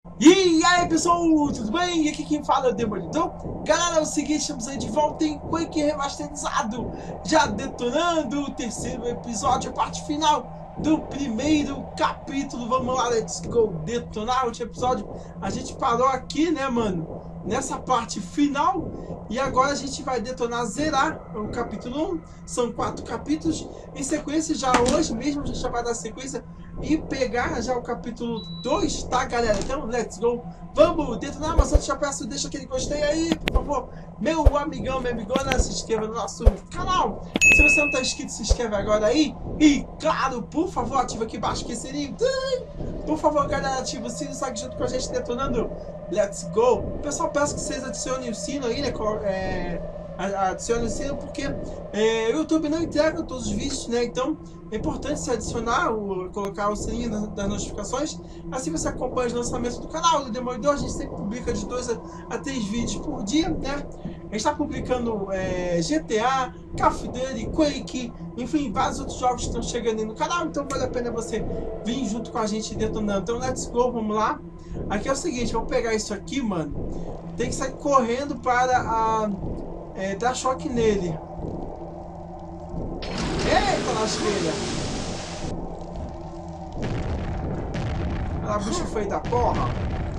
E aí pessoal, tudo bem? E aqui quem fala é o Demolidor. Galera, é o seguinte, estamos aí de volta em Quake Remasterizado, já detonando o terceiro episódio, a parte final do primeiro capítulo. Vamos lá, let's go detonar o último episódio. A gente parou aqui, né, mano, nessa parte final. E agora a gente vai detonar, zerar o capítulo 1. São 4 capítulos em sequência. Já hoje mesmo a gente já vai dar sequência e pegar já o capítulo 2, tá, galera? Então, let's go. Vamos detonar, mas antes já peço, deixa aquele gostei aí, por favor. Meu amigão, minha amigona, se inscreva no nosso canal. Se você não tá inscrito, se inscreve agora aí. E, claro, por favor, ativa aqui embaixo que sininho. Por favor, galera, ativa o sino, segue junto com a gente detonando. Let's go. Pessoal, peço que vocês adicionem o sino aí, né? Adicione o sino porque o YouTube não entrega todos os vídeos, né? Então é importante se adicionar, colocar o sininho das notificações. Assim você acompanha os lançamentos do canal do Demolidor. A gente sempre publica de 2 a 3 vídeos por dia, né? A gente está publicando GTA, Call of Duty, Quake, enfim, vários outros jogos que estão chegando aí no canal. Então vale a pena você vir junto com a gente detonando. Então let's go, vamos lá. Aqui é o seguinte, eu vou pegar isso aqui, mano. Tem que sair correndo para dar choque nele. Eita, lasqueira! Olha lá, bicho feio da porra!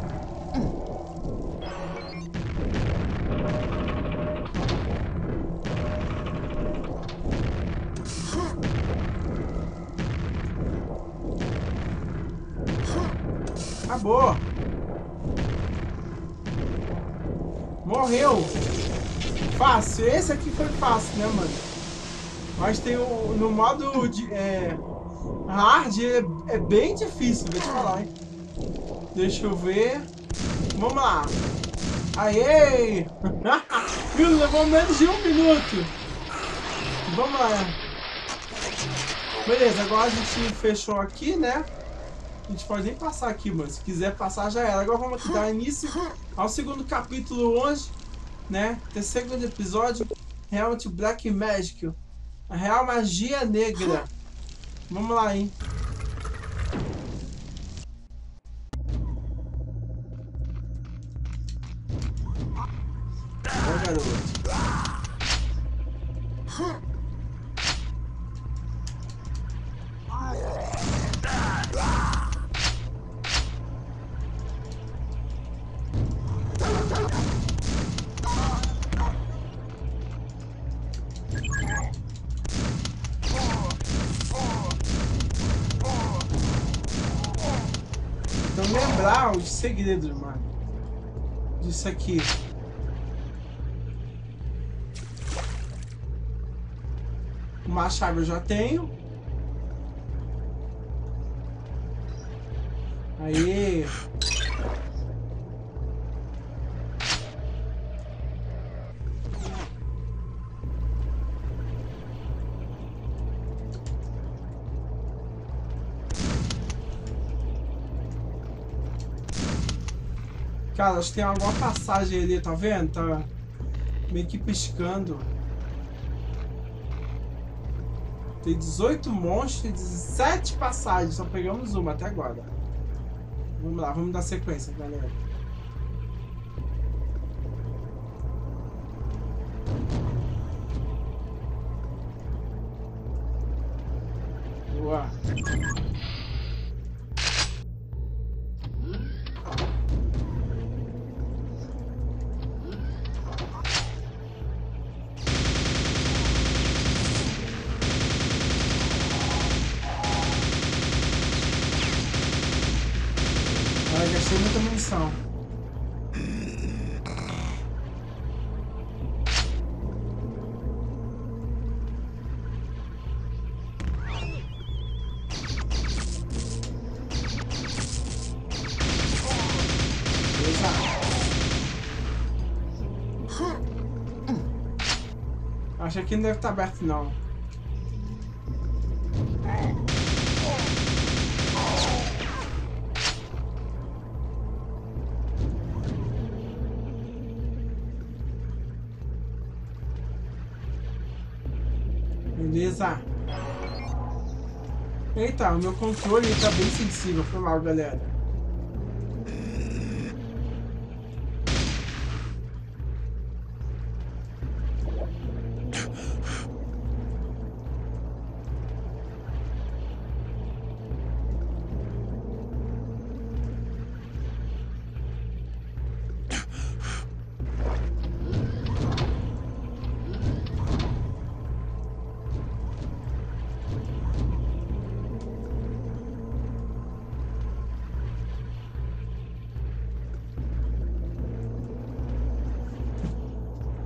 Acabou! Morreu! Fácil, esse aqui foi fácil, né, mano? Mas tem no modo de hard é bem difícil, vou te falar, hein? Deixa eu ver. Vamos lá. Aê! Viu? Levou menos de 1 minuto. Vamos lá. Beleza, agora a gente fechou aqui, né? A gente pode nem passar aqui, mano. Se quiser passar, já era. Agora vamos aqui dar início ao segundo capítulo hoje, né? Terceiro episódio, realmente Black Magic, a real magia negra. Vamos lá, hein? Ó, garoto. Então lembrar os segredos, mano, disso aqui. Uma chave eu já tenho. Aí. Cara, acho que tem alguma passagem ali, tá vendo? Tá meio que piscando. Tem 18 monstros e 17 passagens. Só pegamos uma até agora. Vamos lá, vamos dar sequência, galera. Boa. Gastei muita munição. Beleza. Acho que não deve estar aberto, não. Beleza. Eita, o meu controle tá bem sensível. Foi mal, galera.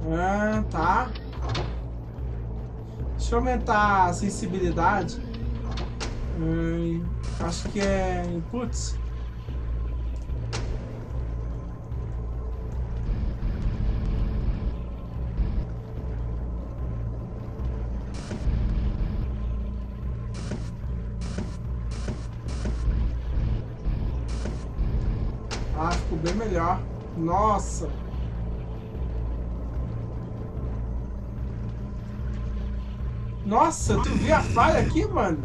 Ah, tá. Deixa eu aumentar a sensibilidade. Acho que é inputs. Ah, ficou bem melhor. Nossa. Nossa, tu viu a falha aqui, mano?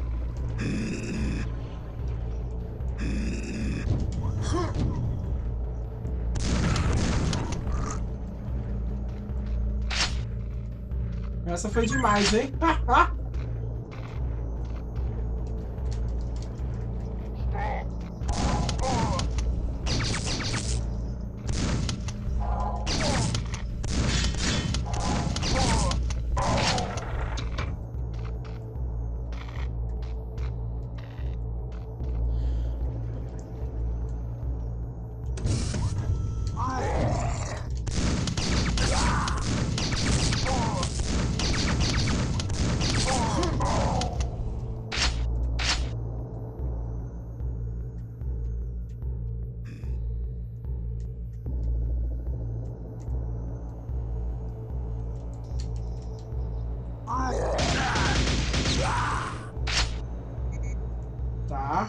Essa foi demais, hein? Tá.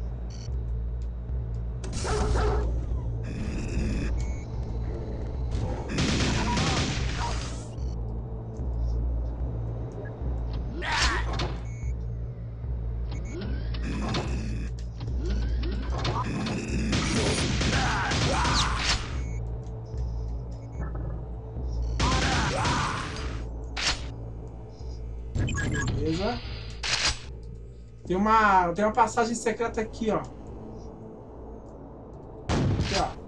Beleza. Tem uma passagem secreta aqui, ó. Aqui, ó.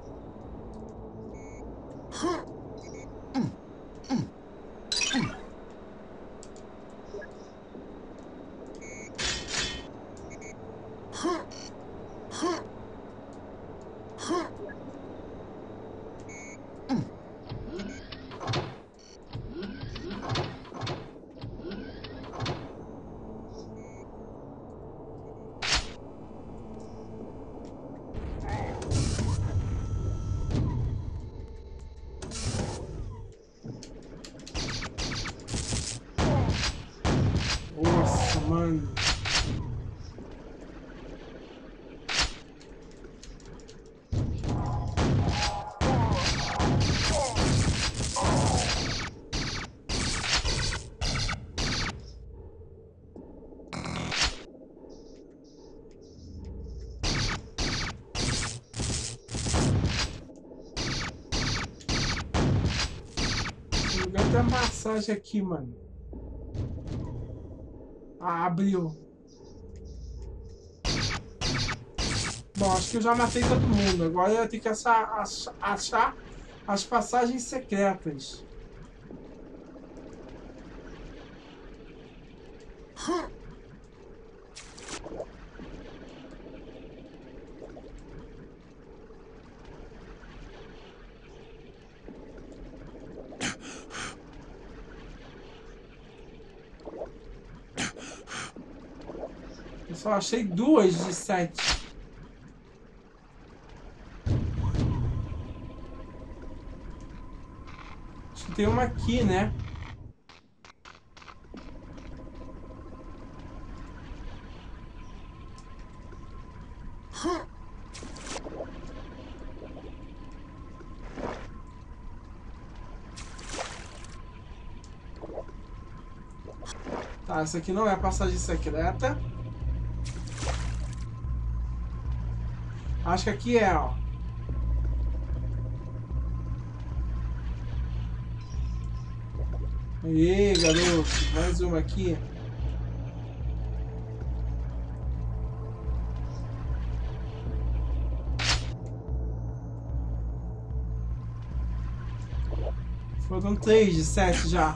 Nossa, mano. Tem uma massagem aqui, mano. Ah, abriu. Bom, acho que eu já matei todo mundo. Agora eu tenho que achar as passagens secretas. Eu só achei 2 de 7. Acho que tem uma aqui, né? Tá, essa aqui não é a passagem secreta. Acho que aqui é, ó. Aí, garoto. Mais uma aqui. Foram 3 de 7 já.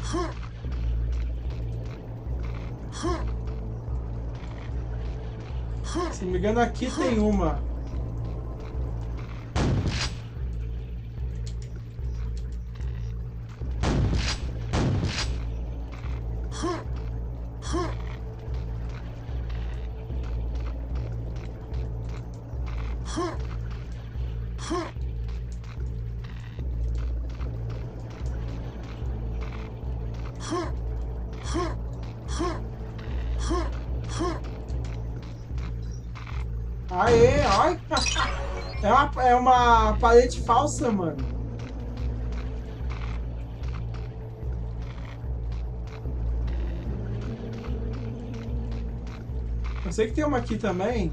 Se não me engano, aqui tem uma. Aê, olha! É uma parede falsa, mano. Eu sei que tem uma aqui também.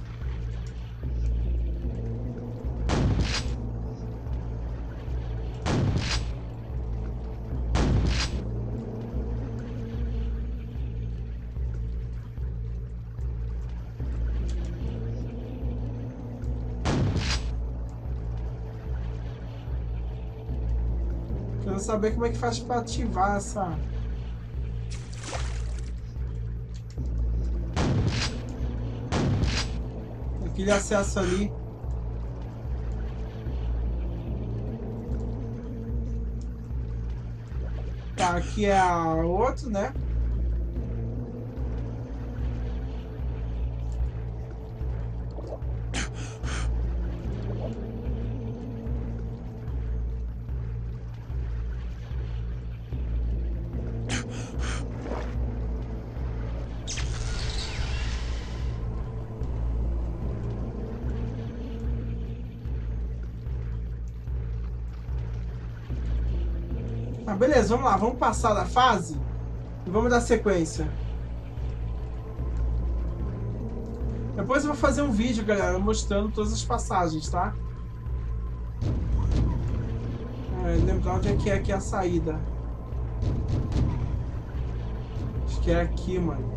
Quero saber como é que faz pra ativar essa... Aquele acesso ali. Tá, aqui é a outro, né? Ah, beleza, vamos lá, vamos passar da fase e vamos dar sequência. Depois eu vou fazer um vídeo, galera, mostrando todas as passagens, tá? Lembrar onde é que é aqui a saída. Acho que é aqui, mano.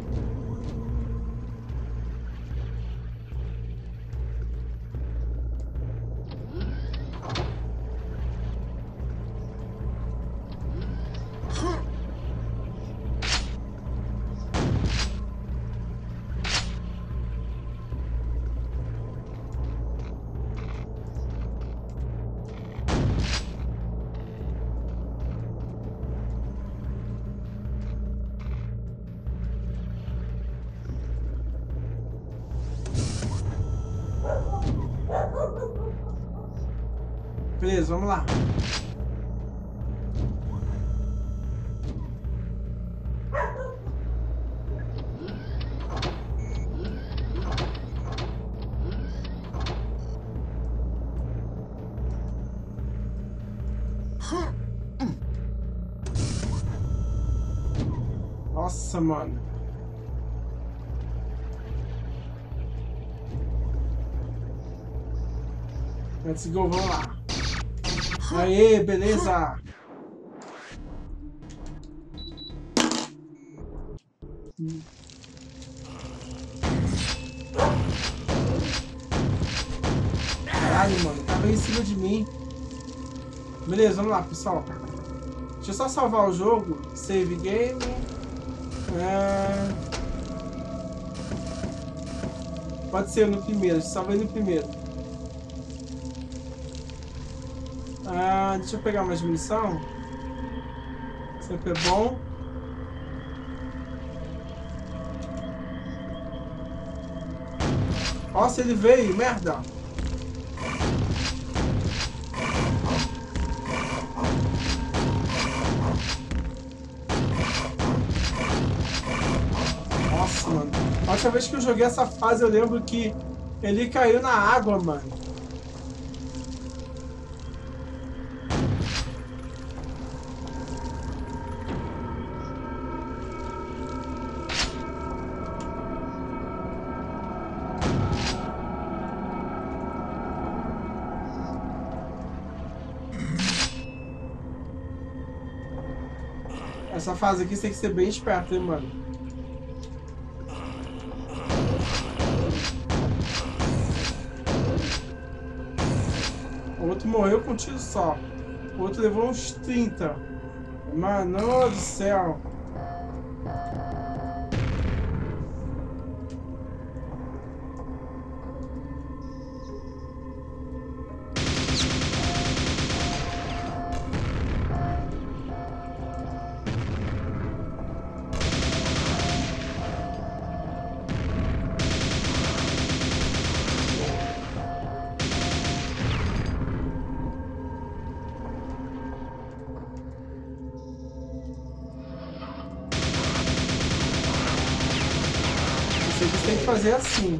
Beleza, vamos lá. Nossa, mano. Let's go, vamos lá. Aê, beleza. Caralho, mano, tava em cima de mim. Beleza, vamos lá, pessoal. Deixa eu só salvar o jogo. Save game. Pode ser no primeiro, salvei no primeiro. Deixa eu pegar mais munição. Sempre é bom. Nossa, ele veio, merda. Nossa, mano. A última vez que eu joguei essa fase, eu lembro que ele caiu na água, mano. Essa fase aqui você tem que ser bem esperto, hein, mano. O outro morreu com um tiro só. O outro levou uns 30. Mano do céu. Vocês têm que fazer assim.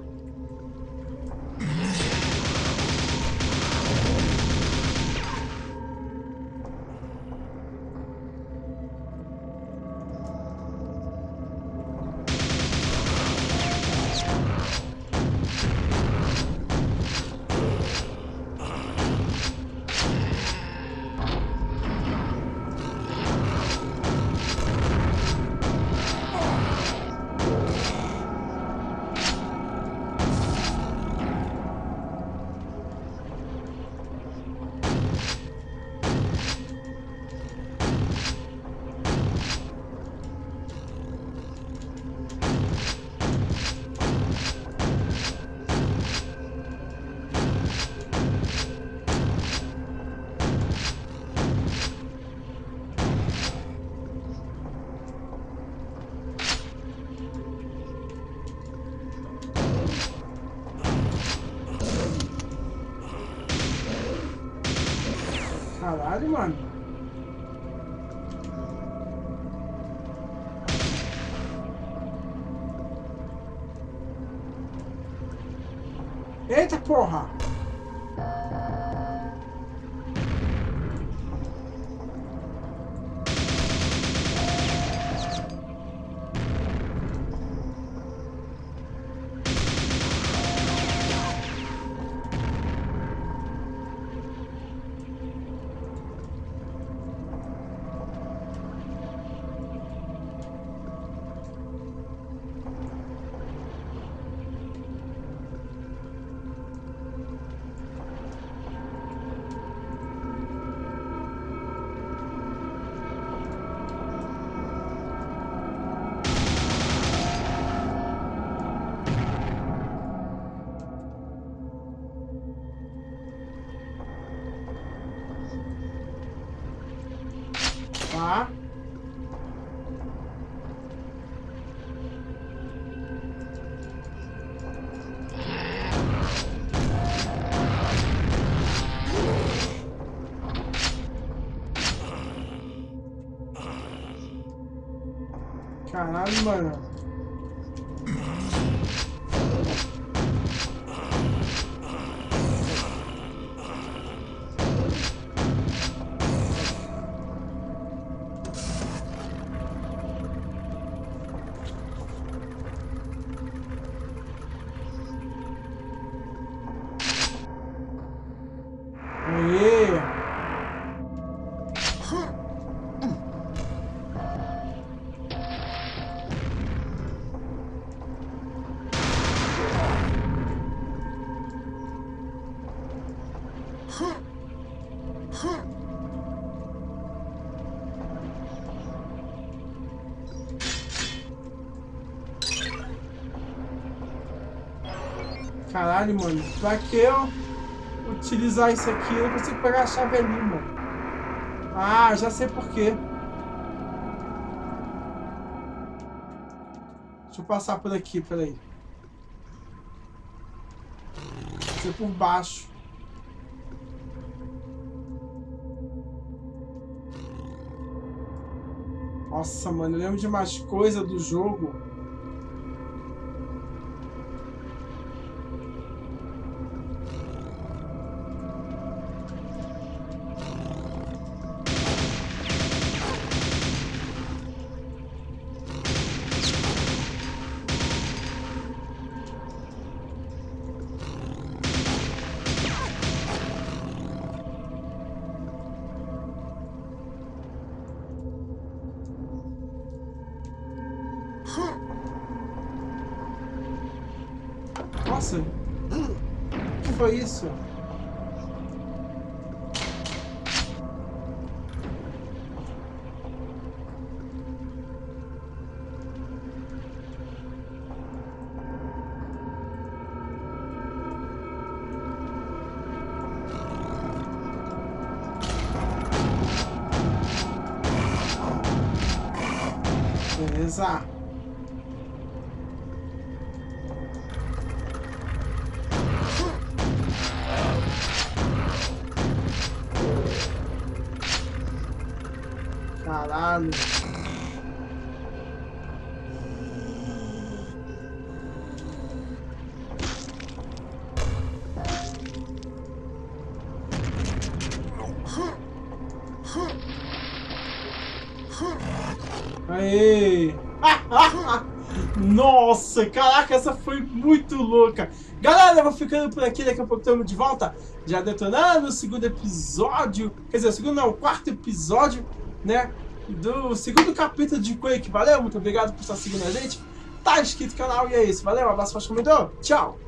Caralho, mano. Eita porra! Tá. Caralho, mano. Aê! Caralho, mano. Pra que eu utilizar isso aqui? Eu não consigo pegar a chave ali, mano. Ah, já sei por quê. Deixa eu passar por aqui, peraí. Vou ser por baixo. Nossa, mano, eu lembro de mais coisas do jogo. Nossa, o que foi isso? Beleza. Caralho. Aê! Nossa, caraca, essa foi muito louca. Galera, eu vou ficando por aqui, daqui a pouco estamos de volta, já detonando o segundo episódio, quer dizer, o segundo não, o quarto episódio, né, do segundo capítulo de Quake. Valeu, muito obrigado por estar seguindo a gente, tá inscrito no canal e é isso, valeu, um abraço, comedor, tchau!